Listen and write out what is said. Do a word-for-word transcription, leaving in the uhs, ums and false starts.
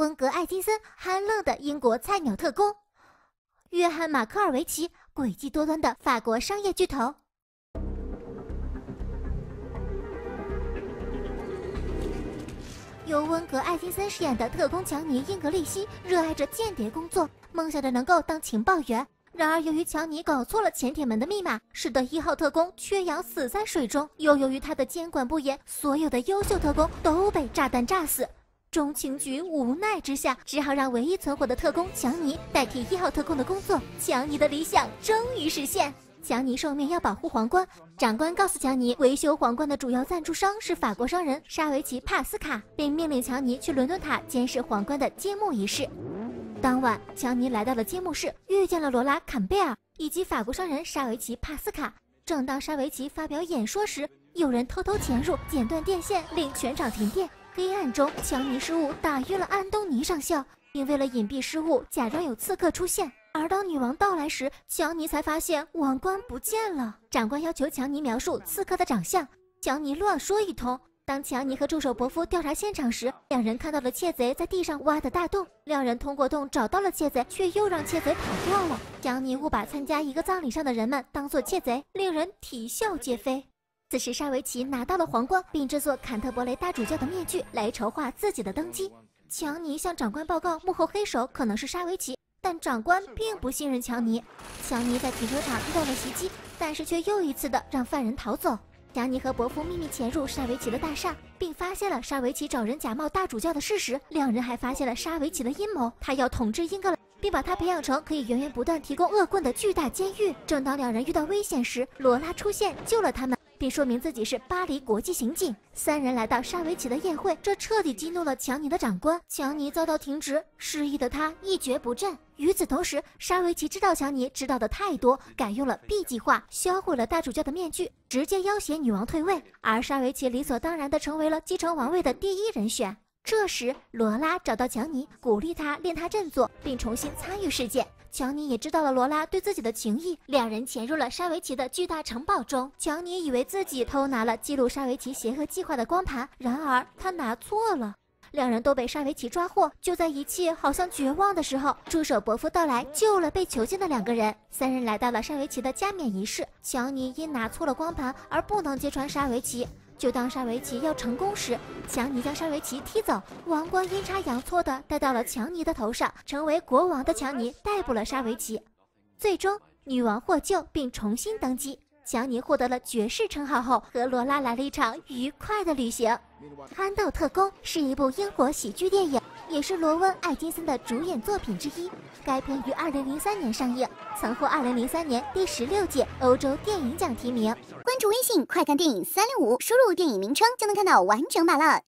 温格·艾金森憨愣的英国菜鸟特工，约翰·马科尔维奇诡计多端的法国商业巨头。由温格·艾金森饰演的特工强尼·英格利希热爱着间谍工作，梦想着能够当情报员。然而，由于强尼搞错了潜铁门的密码，使得一号特工缺氧死在水中；又由于他的监管不严，所有的优秀特工都被炸弹炸死。中情局无奈之下，只好让唯一存活的特工强尼代替一号特工的工作。强尼的理想终于实现。强尼受命要保护皇冠，长官告诉强尼，维修皇冠的主要赞助商是法国商人沙维奇·帕斯卡，并命令强尼去伦敦塔监视皇冠的揭幕仪式。当晚，强尼来到了揭幕式，遇见了罗拉·坎贝尔以及法国商人沙维奇·帕斯卡。正当沙维奇发表演说时，有人偷偷潜入，剪断电线，令全场停电。黑暗中，强尼失误打晕了安东尼上校，并为了隐蔽失误，假装有刺客出现。而当女王到来时，强尼才发现王冠不见了。长官要求强尼描述刺客的长相，强尼乱说一通。当强尼和助手伯夫调查现场时，两人看到了窃贼在地上挖的大洞，两人通过洞找到了窃贼，却又让窃贼跑掉了。强尼误把参加一个葬礼上的人们当作窃贼，令人啼笑皆非。此时沙维奇拿到了皇冠，并制作坎特伯雷大主教的面具来筹划自己的登基。强尼向长官报告幕后黑手可能是沙维奇，但长官并不信任强尼。强尼在停车场遇到了袭击，但是却又一次的让犯人逃走。强尼和伯夫秘密潜入沙维奇的大厦，并发现了沙维奇找人假冒大主教的事实。两人还发现了沙维奇的阴谋，他要统治英格兰，并把他培养成可以源源不断提供恶棍的巨大监狱。正当两人遇到危险时，罗拉出现救了他们，并说明自己是巴黎国际刑警。三人来到沙维奇的宴会，这彻底激怒了强尼的长官。强尼遭到停职，失忆的他一蹶不振。与此同时，沙维奇知道强尼知道的太多，改用了 B 计划，销毁了大主教的面具，直接要挟女王退位。而沙维奇理所当然地成为了继承王位的第一人选。这时，罗拉找到强尼，鼓励他练他振作，并重新参与事件。强尼也知道了罗拉对自己的情谊，两人潜入了沙维奇的巨大城堡中。强尼以为自己偷拿了记录沙维奇协和计划的光盘，然而他拿错了。两人都被沙维奇抓获。就在一切好像绝望的时候，助手伯夫到来救了被囚禁的两个人。三人来到了沙维奇的加冕仪式，强尼因拿错了光盘而不能揭穿沙维奇。就当沙维奇要成功时，强尼将沙维奇踢走，王冠阴差阳错地戴到了强尼的头上。成为国王的强尼逮捕了沙维奇。最终，女王获救并重新登基。强尼获得了爵士称号后，和罗拉来了一场愉快的旅行。《憨豆特工》是一部英国喜剧电影，也是罗温·艾金森的主演作品之一。该片于二零零三年上映，曾获二零零三年第十六届欧洲电影奖提名。 关注微信“快看电影三六五”，输入电影名称就能看到完整版了。